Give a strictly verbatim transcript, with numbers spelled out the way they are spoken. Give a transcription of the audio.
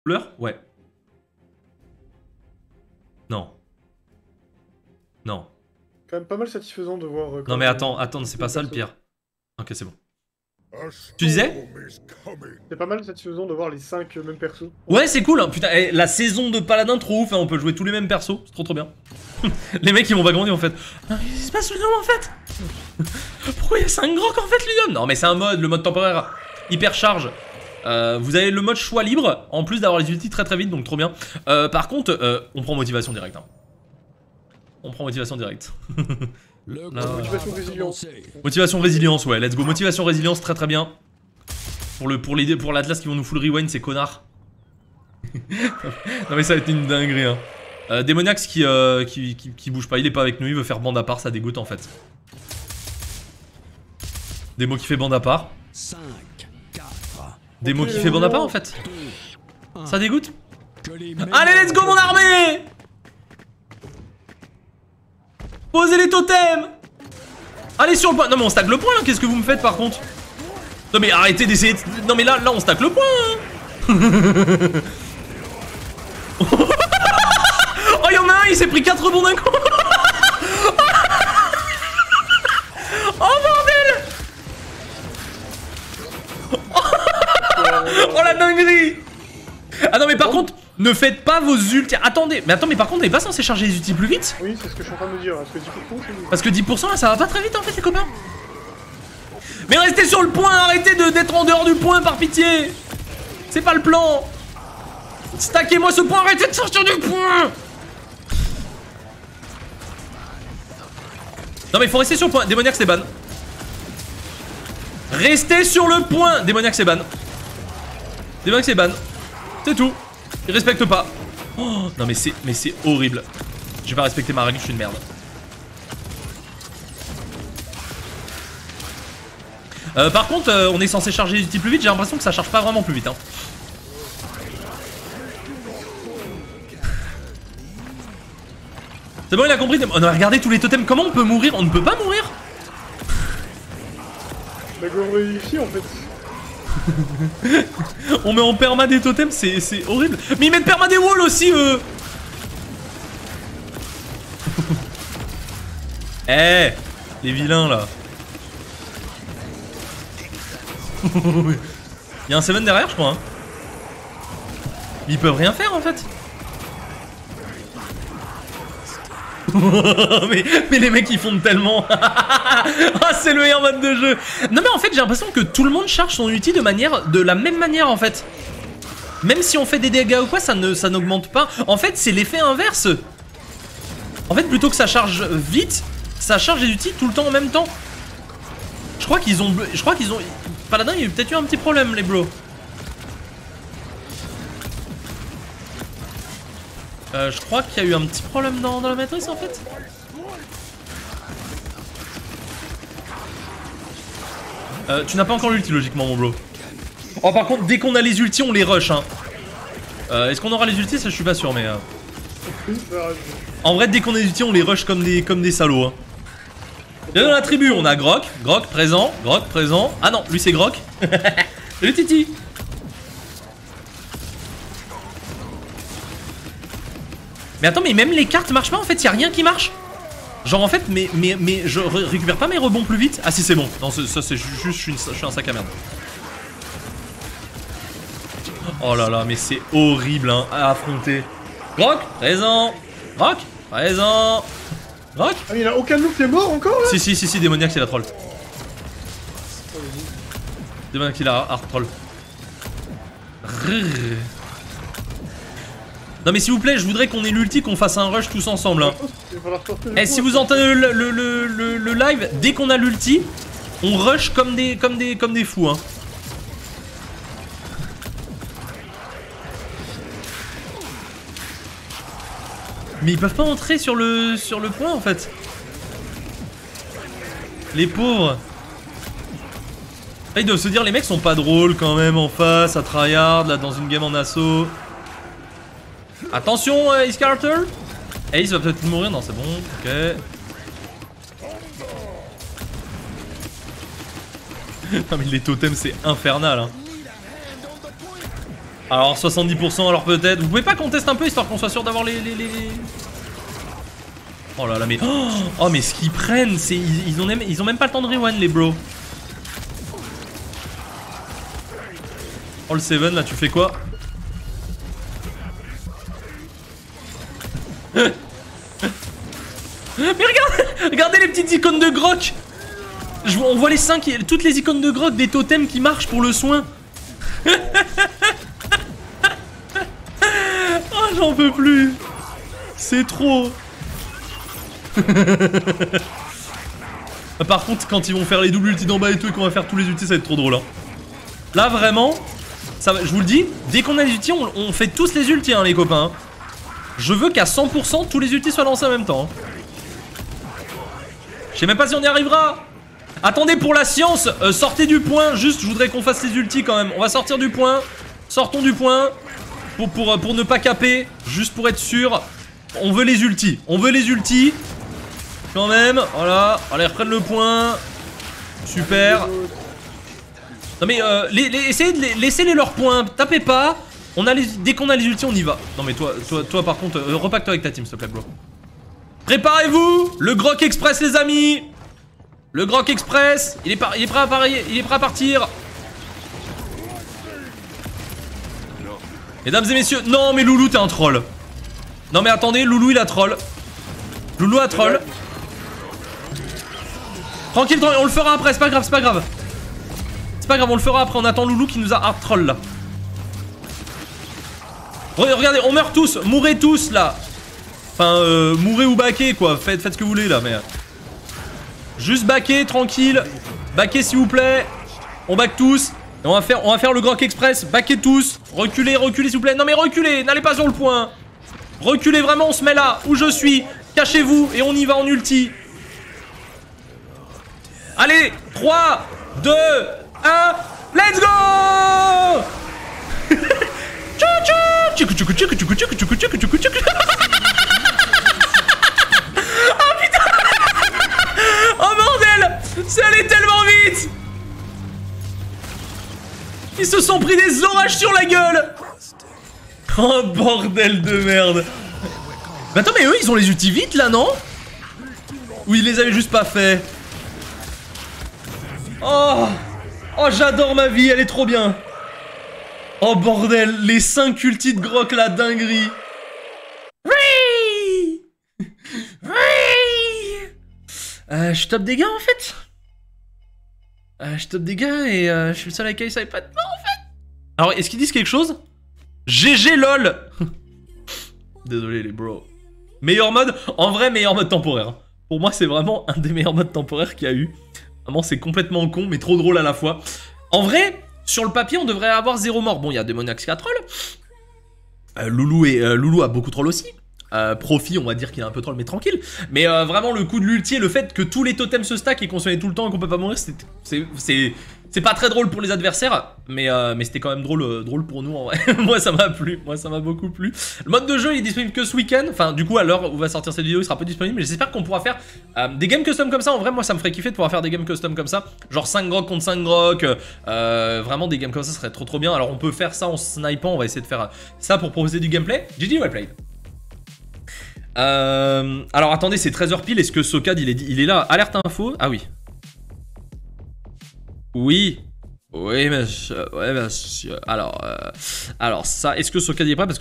Couleur? Ouais. Non. Non. Quand même pas mal satisfaisant de voir... Euh, non mais attends, attends, c'est pas ça le pire. Ok, c'est bon. Tu disais? C'est pas mal satisfaisant de voir les cinq mêmes persos. Ouais, c'est cool, hein. Putain, eh, la saison de Paladin trop ouf, hein. On peut jouer tous les mêmes persos, c'est trop trop bien. Les mecs ils vont vagabonder en fait. Ah, qu'est-ce qui se passe Ludium en fait? Pourquoi il y a cinq grocs en fait Ludium? Non mais c'est un mode, le mode temporaire hyper charge. Euh, vous avez le mode choix libre, en plus d'avoir les ultis très très vite, donc trop bien. Euh, par contre, euh, on prend motivation directe. Hein. On prend motivation directe. Le motivation résilience. Motivation résilience, ouais, let's go. Motivation résilience, très très bien. Pour le pour les pour l'Atlas qui vont nous full rewind, c'est connard. Non mais ça va être une dinguerie. Hein. Euh, Démoniax qui, euh, qui, qui, qui bouge pas, il est pas avec nous, il veut faire bande à part, ça dégoûte en fait. Démo qui fait bande à part. Démo qui fait bande à part en fait. Ça dégoûte. Allez, let's go mon armée. Posez les totems. Allez sur le point. Non mais on stack le point là, qu'est-ce que vous me faites par contre? Non mais arrêtez d'essayer de... Non mais là, là on stack le point hein. Oh y'en a un, il s'est pris quatre rebonds d'un coup. Oh bordel. Oh la dinguerie. Ah non mais par contre, ne faites pas vos ultis. Attendez, mais attends, mais par contre, on est pas censé charger les ultis plus vite? Oui, c'est ce que je suis en train de me dire. Parce que dix pour cent, c'est... Parce que dix pour cent là, ça va pas très vite en fait les copains. Mais restez sur le point, arrêtez d'être en dehors du point par pitié. C'est pas le plan. Stackez-moi ce point, arrêtez de sortir du point. Non mais il faut rester sur le point, Démoniaque c'est ban. Restez sur le point, Démoniaque c'est ban. Démoniaque c'est ban. C'est tout. Il respecte pas. Oh, non mais c'est mais c'est horrible. Je vais pas respecter ma règle, je suis une merde. Euh, par contre, euh, on est censé charger les ultis plus vite, j'ai l'impression que ça charge pas vraiment plus vite. Hein. C'est bon, il a compris. On a regardé tous les totems. Comment on peut mourir? On ne peut pas mourir. Bah, on réussit en fait. On met en perma des totems, c'est horrible. Mais ils mettent perma des walls aussi, eux. Eh, hey, les vilains là. Il y a un Seven derrière, je crois. Hein. Ils peuvent rien faire en fait. mais, mais les mecs ils fondent tellement. Ah, c'est le meilleur mode de jeu. Non mais en fait j'ai l'impression que tout le monde charge son ulti de manière de la même manière en fait. Même si on fait des dégâts ou quoi, ça ne ça n'augmente pas. En fait c'est l'effet inverse. En fait plutôt que ça charge vite, ça charge les ultis tout le temps en même temps. Je crois qu'ils ont je crois qu'ils ont Paladin, il y a peut-être eu un petit problème les bros. Euh, je crois qu'il y a eu un petit problème dans, dans la matrice en fait. Euh, tu n'as pas encore l'ulti logiquement mon bro. Oh par contre dès qu'on a les ultis on les rush hein. Euh, Est-ce qu'on aura les ultis? Ça je suis pas sûr mais... Euh... En vrai dès qu'on a les ultis on les rush comme des, comme des salauds hein. Bien dans la tribu on a Grok, Grok présent, Grok présent. Ah non lui c'est Grok. Le Titi. Mais attends, mais même les cartes marchent pas en fait, y a rien qui marche. Genre en fait, mais, mais, mais je ré récupère pas mes rebonds plus vite. Ah si c'est bon, non ça c'est juste, je suis, une, je suis un sac à merde. Oh là là, mais c'est horrible hein, à affronter. Grok, présent. Grok, présent. Grok. Ah mais il y a aucun de nous qui est mort encore là. Si si si si, Démoniaque c'est la troll. Démoniaque c'est la hard troll. Rrr. Non mais s'il vous plaît, je voudrais qu'on ait l'ulti, qu'on fasse un rush tous ensemble. Hein. Et si vous entendez le, le, le, le, le live, dès qu'on a l'ulti, on rush comme des, comme des, comme des fous. Hein. Mais ils peuvent pas entrer sur le, sur le point en fait. Les pauvres. Là, ils doivent se dire les mecs sont pas drôles quand même en face, à tryhard, là dans une game en assaut. Attention, euh, Ace Carter. Ace va peut-être mourir, non c'est bon, ok. Non mais les totems c'est infernal hein. Alors soixante-dix pour cent alors peut-être. Vous pouvez pas qu'on teste un peu histoire qu'on soit sûr d'avoir les, les, les... Oh là là mais... Oh, oh mais ce qu'ils prennent, c'est... Ils, ils, ont même... ils ont même pas le temps de rewind les bros. Oh le seven là tu fais quoi? Mais regarde, regardez les petites icônes de Grok. Je, on voit les cinq, toutes les icônes de Grok des totems qui marchent pour le soin. Oh j'en peux plus. C'est trop. Par contre quand ils vont faire les doubles ultis d'en bas et tout et qu'on va faire tous les ultis ça va être trop drôle hein. Là vraiment ça va, je vous le dis, dès qu'on a les ultis on, on fait tous les ultis hein, les copains. Je veux qu'à cent pour cent tous les ultis soient lancés en même temps hein. Je sais même pas si on y arrivera. Attendez pour la science, euh, sortez du point. Juste je voudrais qu'on fasse les ultis quand même. On va sortir du point. Sortons du point Pour, pour, pour ne pas caper. Juste pour être sûr. On veut les ultis. On veut les ultis. Quand même. Voilà. Allez reprendre le point. Super. Non mais euh, les, les, essayez de les, laissez-les leurs points. Tapez pas. On a les, dès qu'on a les ultis on y va. Non mais toi, toi, toi par contre euh, repacte-toi avec ta team s'il te plaît bro. Préparez-vous. Le Grok Express les amis. Le Grok Express. Il est, par, il est prêt à parier. Il est prêt à partir. Mesdames et messieurs. Non mais Loulou t'es un troll. Non mais attendez Loulou il a troll. Loulou a troll. Tranquille, tranquille on le fera après c'est pas grave c'est pas grave. C'est pas grave on le fera après. On attend Loulou qui nous a hard troll là. Regardez, on meurt tous, mourrez tous là. Enfin, euh, mourrez ou baquez quoi, faites, faites ce que vous voulez là, mais... Juste baquez, tranquille. Baquez s'il vous plaît. On back tous. Et on va faire, on va faire le Grok Express, baquez tous. Reculez, reculez s'il vous plaît. Non mais reculez, n'allez pas sur le point. Reculez vraiment, on se met là, où je suis. Cachez-vous et on y va en ulti. Allez, trois, deux, un, let's go. Oh putain. Oh bordel. C'est allé tellement vite. Ils se sont pris des orages sur la gueule. Oh bordel de merde. Mais attends mais eux ils ont les ultis vite là non? Ou ils les avaient juste pas fait? Oh. Oh j'adore ma vie, elle est trop bien. Oh bordel, les cinq ultis de Grok, la dinguerie. Oui. Oui. Euh, je top dégâts en fait. Euh, je top dégâts et euh, je suis le seul avec qui ça pas de non en fait. Alors est-ce qu'ils disent quelque chose? G G lol. Désolé les bros. Meilleur mode, en vrai meilleur mode temporaire. Pour moi c'est vraiment un des meilleurs modes temporaires qu'il y a eu. Vraiment c'est complètement con mais trop drôle à la fois. En vrai... Sur le papier, on devrait avoir zéro mort. Bon, il y a Demonax qui a troll. Euh, Loulou, et, euh, Loulou a beaucoup troll aussi. Euh, Profi, on va dire qu'il a un peu troll, mais tranquille. Mais euh, vraiment, le coup de l'ulti et le fait que tous les totems se stack et qu'on se met tout le temps et qu'on peut pas mourir, c'est pas très drôle pour les adversaires. Mais, euh, mais c'était quand même drôle, euh, drôle pour nous en vrai. Moi, ça m'a plu. Moi, ça m'a beaucoup plu. Le mode de jeu, il est disponible que ce week-end. Enfin, du coup, à l'heure où va sortir cette vidéo, il sera pas disponible. Mais j'espère qu'on pourra faire euh, des games custom comme ça. En vrai, moi, ça me ferait kiffer de pouvoir faire des games custom comme ça. Genre cinq Grok contre cinq Grok. Euh, vraiment, des games comme ça, ça serait trop trop bien. Alors, on peut faire ça en snipant. On va essayer de faire ça pour proposer du gameplay. G G, well played. Euh, alors attendez, c'est treize heures pile, est-ce que Sokad il est, il est là? Alerte info? Ah oui. Oui. Oui monsieur, ouais monsieur. Alors, euh, alors ça, est-ce que Sokad est prêt? Parce que